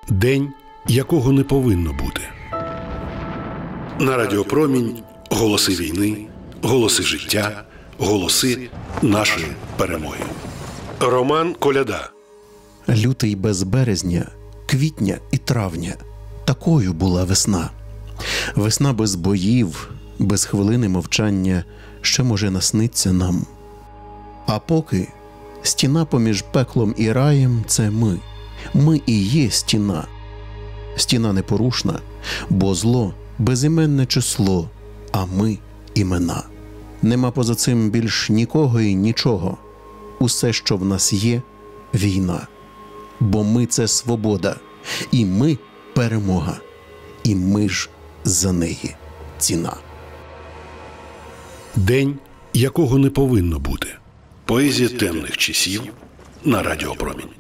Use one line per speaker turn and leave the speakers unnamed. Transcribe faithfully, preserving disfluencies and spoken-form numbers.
День, якого не повинно бути. На Радіо Промінь голоси війни, голоси життя, голоси нашої перемоги. Роман Коляда.
Лютий без березня, квітня і травня. Такою була весна. Весна без боїв, без хвилини мовчання, що може насниться нам. А поки стіна поміж пеклом і раєм – це ми. Ми і є стіна. Стіна непорушна, бо зло – безіменне число, а ми – імена. Нема поза цим більш нікого і нічого. Усе, що в нас є – війна. Бо ми – це свобода, і ми – перемога, і ми ж за неї ціна.
День, якого не повинно бути. Поезія темних часів на Радіо Промінь.